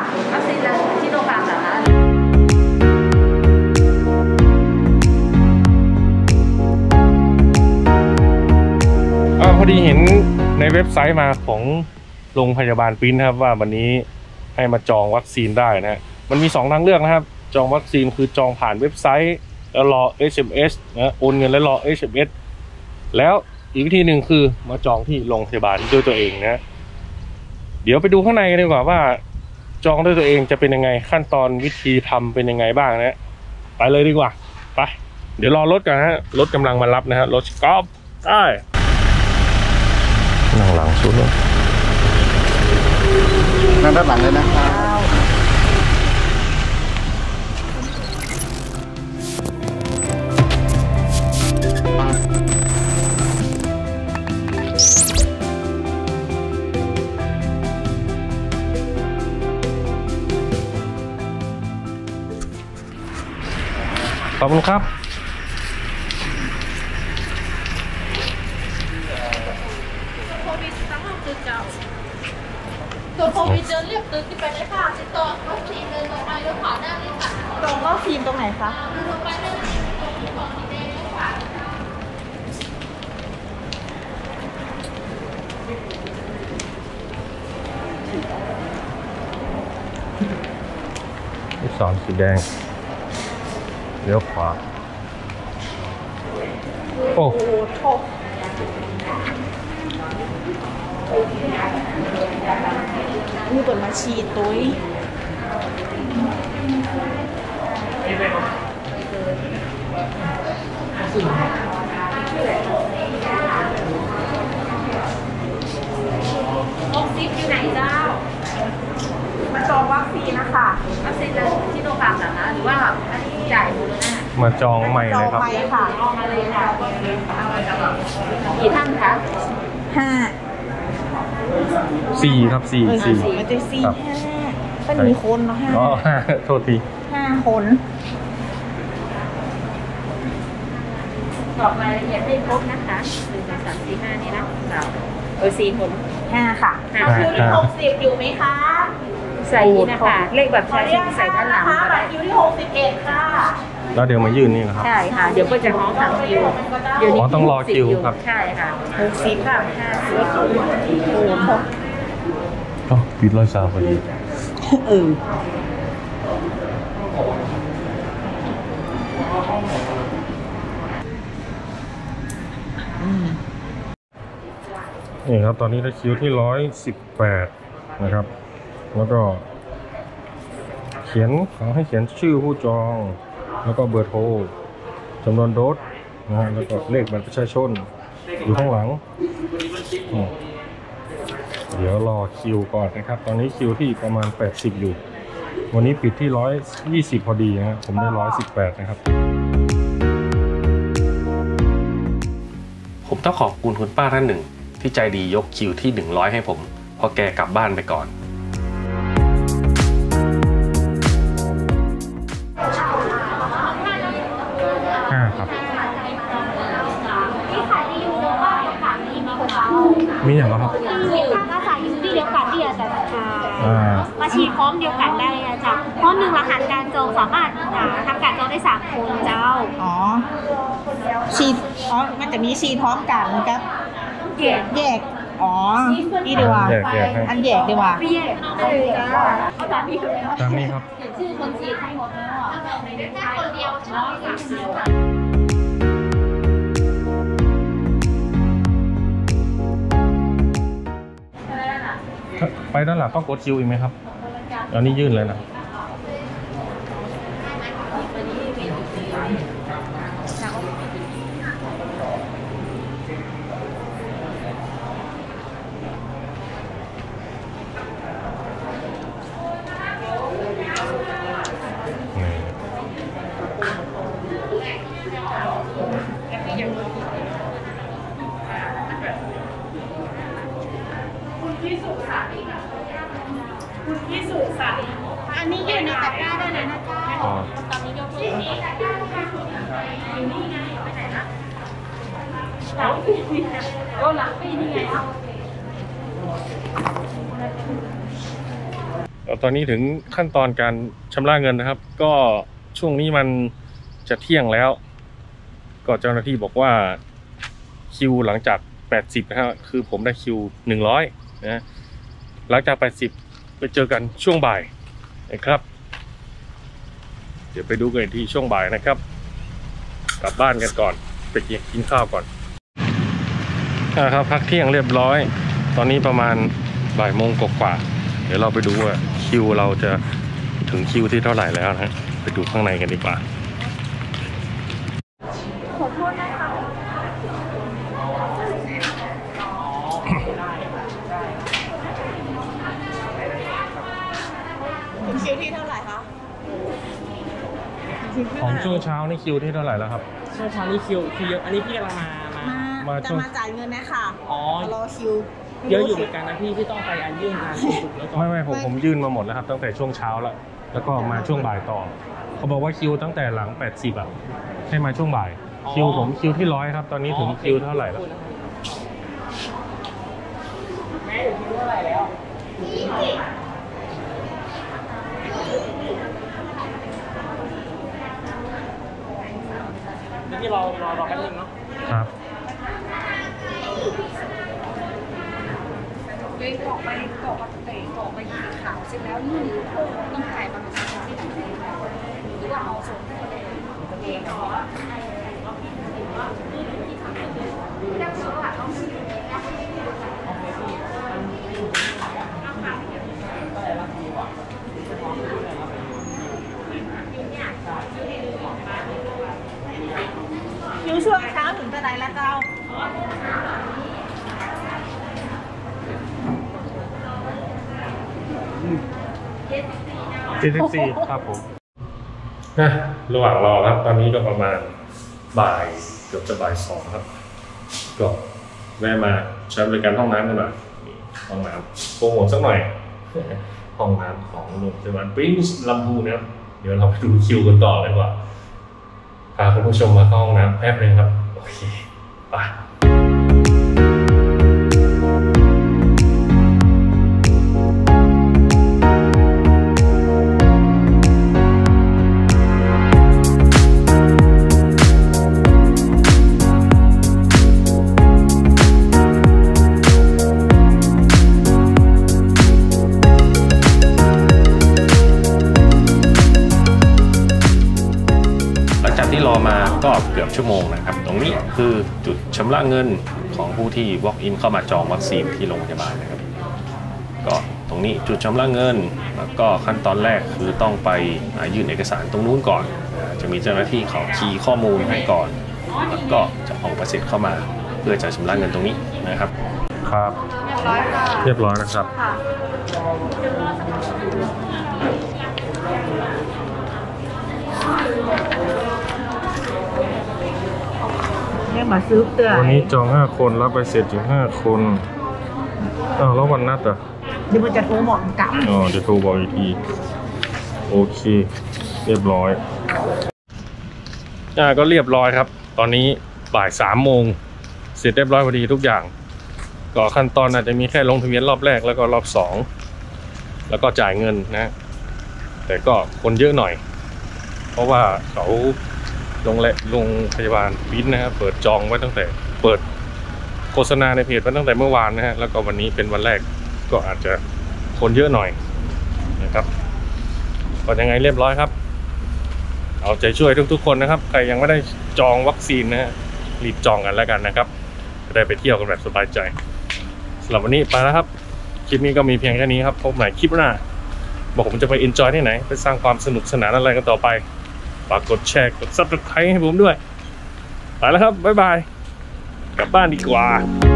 วัคซีนที่โรงพยาบาลสาธารณะพอดีเห็นในเว็บไซต์มาของโรงพยาบาลปิ้นครับว่าวันนี้ให้มาจองวัคซีนได้นะฮะมันมี2ทางเลือกนะครับจองวัคซีนคือจองผ่านเว็บไซต์แล้วรอ SMS นะโอนเงินแล้วรอ SMS แล้วอีกวิธีหนึ่งคือมาจองที่โรงพยาบาลด้วยตัวเองนะเดี๋ยวไปดูข้างในกันดีกว่าว่าจองด้วยตัวเองจะเป็นยังไงขั้นตอนวิธีทำเป็นยังไงบ้างนะไปเลยดีกว่าไปเดี๋ยวรอรถกันฮะรถกำลังมารับนะฮะรถกอล์ฟได้นั่งหลังสุดเลยนั่งด้านหลังเลยนะขอบคุณครับตัวโควิดเดินเรียบตึกที่ไปได้ค่ะติดต่อวัคซีนเลยตรงไปแล้วขวาหน้าเลยค่ะตรงวัคซีนตรงไหนคะตรงไปได้ตรงของสีแดงแล้วขวาลูกศรสีแดงเลี้ยวขวาโอ้มีเปิดมาฉีดตุ้ยออกซิปอยู่ไหนเจ้ามาจองวัคซีนนะคะวัคซีนที่โรงพยาบาลสาธารณะหรือว่าอันนี้จ่ายดูนะมาจองใหม่เลยครับค่ะจองมาเลยค่ะกี่ท่านคะ 4ครับ4 มันจะ4 5เป็นมีคนเนาะ 5โทษที 5คนกรอกรายละเอียดให้ครบนะคะ1 2 3 4 5นี่นะ4 คน5ค่ะคิวที่60อยู่ไหมคะใส่นะคะเลขแบบใช้ใส่ด้านหลังบัตรคิวที่61ค่ะแล้วเดี๋ยวมายื่นนี่นะครับใช่ค่ะเดี๋ยวก็จะห้องทางคิวเดี๋ยวนี้ต้องรอคิวครับใช่ค่ะ60ค่ะ50โอ้โหก็ปิดร้อยสาวพอดีนี่ครับตอนนี้ได้คิวที่118นะครับแล้วก็ขอให้เขียนชื่อผู้จองแล้วก็เบอร์โทรจำนวนโดสนะฮะแล้วก็เลขบัตรประชาชนอยู่ข้างหลังเดี๋ยวรอคิวก่อนนะครับตอนนี้คิวที่ประมาณ80อยู่วันนี้ปิดที่120พอดีนะผมได้118นะครับผมต้องขอบคุณคุณป้าท่านหนึ่งที่ใจดียกคิวที่100ให้ผมพอแกกลับบ้านไปก่อนครับมีอย่างไรครับก็สายยูที่เดียวกันที่อาจารย์มาฉีดพร้อมเดียวกันได้อาจารย์เพราะ1รหัสการจองสามารถทำการจองได้3 คนเจ้าฉีดมันจะมีฉีดพร้อมกันกับแยกนี่ดีกว่าอันแยกดีกว่าไม่แยกเลยจ้าตามนี้ครับชื่อคนฉีดทั้งหมดแล้วแค่คนเดียวเนาะไปด้านหลังต้องกดคิวอีกไหมครับอันนี้ยื่นเลยนะอันนี้อยู่ในตะกร้าได้เลยนะเจ้าตอนนี้ยกเลิกอยู่นี่ไงไปไหนนะหลังปีนี่ไงหลังปีนี่ไงตอนนี้ถึงขั้นตอนการชำระเงินนะครับก็ช่วงนี้มันจะเที่ยงแล้วก็เจ้าหน้าที่บอกว่าคิวหลังจาก80นะครับคือผมได้คิว100นะหลังจาก80ไปเจอกันช่วงบ่ายนะครับเดี๋ยวไปดูกันที่ช่วงบ่ายนะครับกลับบ้านกันก่อนไปกินข้าวก่อนนะครับพักเที่ยงเรียบร้อยตอนนี้ประมาณบ่ายโมงกว่าเดี๋ยวเราไปดูว่าคิวเราจะถึงคิวที่เท่าไหร่แล้วนะไปดูข้างในกันดีกว่าขอโทษนะคะถึงคิวที่เท่าไหร่คะของช่วงเช้านี่คิวที่เท่าไหร่แล้วครับช่วงเช้านี่คิวเยอะอันนี้พี่กำลังจะมาจ่ายเงินนะคะอ๋อรอคิวเยอะอยู่เหมือนกันนะพี่ที่ต้องไปยื่นงานสุดแล้วก็ไม่ผมยื่นมาหมดแล้วครับตั้งแต่ช่วงเช้าแล้วก็มาช่วงบ่ายต่อเขาบอกว่าคิวตั้งแต่หลัง80อ่ะให้มาช่วงบ่ายคิวผมคิวที่100ครับตอนนี้ถึงคิวเท่าไหร่แล้วแม่อยู่คิวเท่าไหร่แล้วนี่รอแป๊บนึงเนาะครับกรอกไปสีขาวเสร็จแล้วนี่ต้องถ่ายบางส่วนที่ไหนหรือว่าเอาส่งให้คนอื่นเองเหรอคิวช่วงเช้าถึงเท่าไหร่แล้วเจ้า 74ครับผมนะระหว่างรอครับตอนนี้ก็ประมาณบ่ายเกือบจะบ่าย2ครับก็แวะมาใช้บริการห้องน้ำกันหน่อยห้องน้ำโปรโมทสักหน่อยห้องน้ำของโรงพยาบาลปรินซ์ลำพูนนะครับเดี๋ยวเราไปดูคิวกันต่อเลยว่าพาคุณผู้ชมมาเข้าห้องน้ำแป๊บนึงครับโอเคไปที่รอมาก็เกือบชั่วโมงนะครับตรงนี้คือจุดชำระเงินของผู้ที่ walk in เข้ามาจองวัคซีนที่โรงพยาบาลนะครับก็ตรงนี้จุดชำระเงินแล้วก็ขั้นตอนแรกคือต้องไปยื่นเอกสารตรงนู้นก่อนจะมีเจ้าหน้าที่เขาคีย์ข้อมูลให้ก่อนแล้วก็จะออกใบเสร็จเข้ามาเพื่อจะชำระเงินตรงนี้นะครับครับเรียบร้อยนะครับมาซื้อเตือนวันนี้จอง5คนรับไปเสร็จถึง5คนแล้ววันนัดอ่ะเดี๋ยวมันจะโทรบอกกลับจะโทรบอกอีกทีโอเคเรียบร้อยก็เรียบร้อยครับตอนนี้บ่าย3 โมงเสร็จเรียบร้อยพอดีทุกอย่างก็ขั้นตอนอาจจะมีแค่ลงทะเบียนรอบแรกแล้วก็รอบ2แล้วก็จ่ายเงินนะแต่ก็คนเยอะหน่อยเพราะว่าเขาโรงพยาบาลปิ้นนะครับเปิดจองไว้ตั้งแต่เปิดโฆษณาในเพจไว้ตั้งแต่เมื่อวานนะฮะแล้วก็วันนี้เป็นวันแรกก็อาจจะคนเยอะหน่อยนะครับก็ยังไงเรียบร้อยครับเอาใจช่วยทุกๆคนนะครับใครยังไม่ได้จองวัคซีนนะฮะรีบจองกันแล้วกันนะครับจะได้ไปเที่ยวกันแบบสบายใจสำหรับวันนี้ไปแล้วครับคลิปนี้ก็มีเพียงแค่นี้ครับพบใหม่คลิปหน้าบอกผมจะไปเอนจอยที่ไหนไปสร้างความสนุกสนานอะไรกันต่อไปฝากกดแชร์กด Subscribe ให้ผมด้วยไปแล้วครับบ๊ายบายกลับบ้านดีกว่า